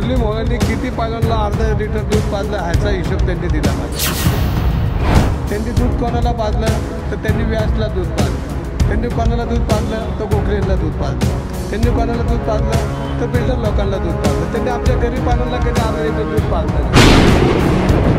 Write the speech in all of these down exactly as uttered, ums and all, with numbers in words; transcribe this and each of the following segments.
मुरली मोहोळांनी किती पैलवानला अर्धा लिटर दूध पाजलं ह्याचा हिशोब त्यांनी दिला पाहिजे। त्यांनी दूध कोणाला पाजलं तर त्यांनी व्यासला दूध पाजलं, त्यांनी कोणाला दूध पाजलं तर गोखलेला दूध पाजलं, त्यांनी कोणाला दूध पाजलं तर बिल्डर लोकांना दूध पाजलं, त्यांनी आमच्या गरीब पालनाला कधी अर्धा लिटर दूध पाजलं।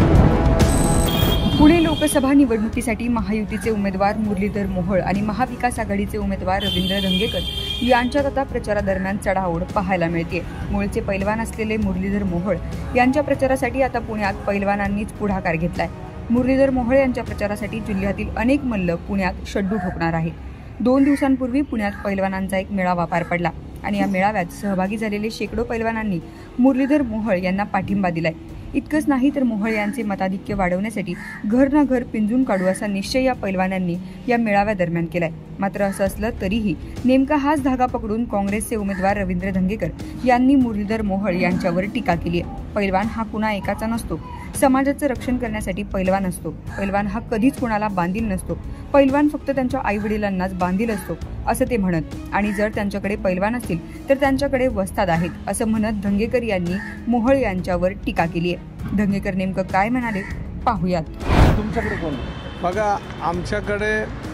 पुणे लोकसभा निवडणुकीसाठी महायुतीचे उमेदवार मुरलीधर मोहोळ आणि महाविकास आघाडीचे उमेदवार रवींद्र धंगेकर यांच्यात आता प्रचारादरम्यान चढाओढ पाहायला मिळते। मूळचे पैलवान असलेले मुरलीधर मोहोळ यांच्या प्रचारासाठी आता पुण्यात पैलवानांनीच पुढाकार घेतलाय। मुरलीधर मोहोळ यांच्या प्रचारासाठी जिल्ह्यातील अनेक मल्ल पुण्यात शड्डू ठोकणार आहेत। दोन दिवसांपूर्वी पुण्यात पैलवानांचा एक मेळावा पार पडला आणि या मेळाव्यात सहभागी झालेले शेकडो पैलवानांनी मुरलीधर मोहोळ यांना पाठिंबा दिलाय। इतकंच नाही तर मोहोळ यांचे मताधिक्य वाढवण्यासाठी घर ना घर पिंजून काढू असा निश्चय या पैलवानांनी या मेळाव्यादरम्यान केलाय। मात्र असं असलं तरीही नेमका हाच धागा पकडून काँग्रेसचे उमेदवार रवींद्र धंगेकर यांनी मुरलीधर मोहोळ यांच्यावर टीका केली आहे। पैलवान हा कुणा एकाचा नसतो, समाजाचं रक्षण करण्यासाठी पैलवान असतो। पैलवान हा कधीच कुणाला बांधील नसतो, पैलवान फक्त त्यांच्या आई वडिलांनाच बांधील असतो असं ते म्हणत। आणि जर त्यांच्याकडे पैलवान असतील तर त्यांच्याकडे वस्ताद आहेत असं म्हणत धंगेकर यांनी मोहोळ यांच्यावर टीका केली आहे। धंगेकर नेमकं काय म्हणाले पाहूयात। तुमच्याकडे कोण बघा, आमच्याकडे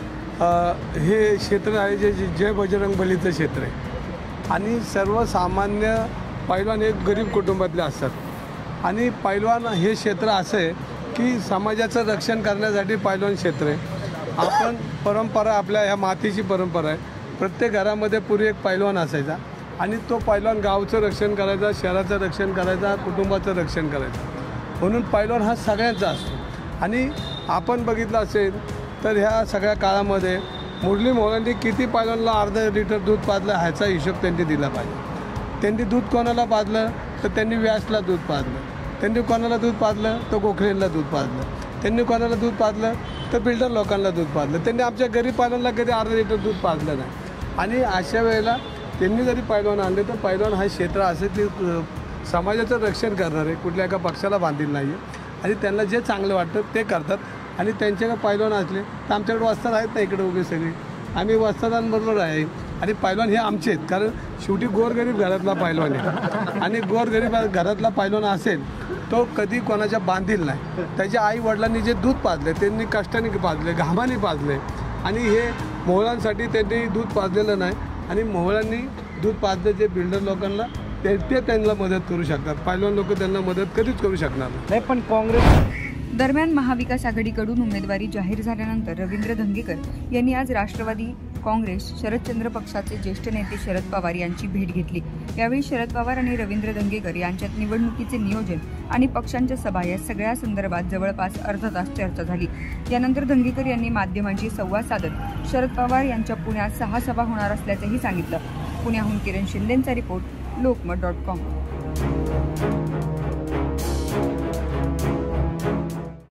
हे क्षेत्र आहे जे जय बजरंग बलीचं क्षेत्र आहे आणि सर्वसामान्य पैलवान हे गरीब कुटुंबातले असतात आणि पैलवान हे क्षेत्र असं आहे की समाजाचं रक्षण करण्यासाठी पैलवान क्षेत्र आहे। आपण परंपरा आपल्या ह्या मातीची परंपरा आहे, प्रत्येक घरामध्ये पूर्वी एक पैलवान असायचा आणि तो पैलवान गावचं रक्षण करायचा, शहराचं रक्षण करायचा, कुटुंबाचं रक्षण करायचं, म्हणून पैलवान हा सगळ्यांचा असतो। आणि आपण बघितलं असेल तर ह्या सगळ्या काळामध्ये मुरली मोहोळांनी किती पैलवानला अर्धा लिटर दूध पाजलं ह्याचा हिशोब त्यांनी दिला पाहिजे। त्यांनी दूध कोणाला पाजलं तर त्यांनी व्यासला दूध पाजलं, त्यांनी कोणाला दूध पाजलं तर गोखलेला दूध पाजलं, त्यांनी कोणाला दूध पाजलं तर बिल्डर लोकांना दूध पाजलं, त्यांनी आमच्या गरीब पालनाला कधी अर्धा लिटर दूध पाजलं नाही। आणि अशा वेळेला त्यांनी जरी पैलवान आणले तर पैलवान हा क्षेत्र असे ते समाजाचं रक्षण करणार आहे, कुठल्या एका पक्षाला बांधील नाही आहे आणि त्यांना जे चांगलं वाटतं ते करतात। आणि त्यांच्याकडे पैलवान असले तर आमच्याकडे वस्ताद आहेत ना, इकडे उभे सगळे आम्ही वस्तादांबरोबर आहे आणि पैलवान हे आमचे आहेत, कारण शेवटी गोरगरीब घरातला पैलवान आहे आणि गोरगरीब घरातला पैलवान असेल तो कधी कोणाच्या बांधील नाही। त्याच्या आई वडिलांनी जे दूध पाजले त्यांनी कष्टाने पाजले, घामाने पाजले आणि हे मोहोळांसाठी त्यांनी दूध पाजलेलं नाही आणि मोहोळांनी दूध पाजले जे बिल्डर लोकांना ते ते त्यांना मदत करू शकतात, पैलवान लोक त्यांना मदत कधीच करू शकणार नाही। पण काँग्रेस दरम्यान महाविकास आघाडीकडून उमेदवारी जाहीर झाल्यानंतर रवींद्र धंगेकर यांनी आज राष्ट्रवादी काँग्रेस शरदचंद्र पक्षाचे ज्येष्ठ नेते शरद पवार यांची भेट घेतली। यावेळी शरद पवार आणि रवींद्र धंगेकर यांच्यात निवडणुकीचे नियोजन आणि पक्षांच्या सभा या सगळ्या संदर्भात जवळपास अर्धा तास चर्चा झाली। यानंतर धंगेकर यांनी माध्यमांशी संवाद साधत शरद पवार यांच्या पुण्यात सहा सभा होणार असल्याचंही सांगितलं। पुण्याहून किरण शिंदेंचा रिपोर्ट, लोकमत डॉट कॉम।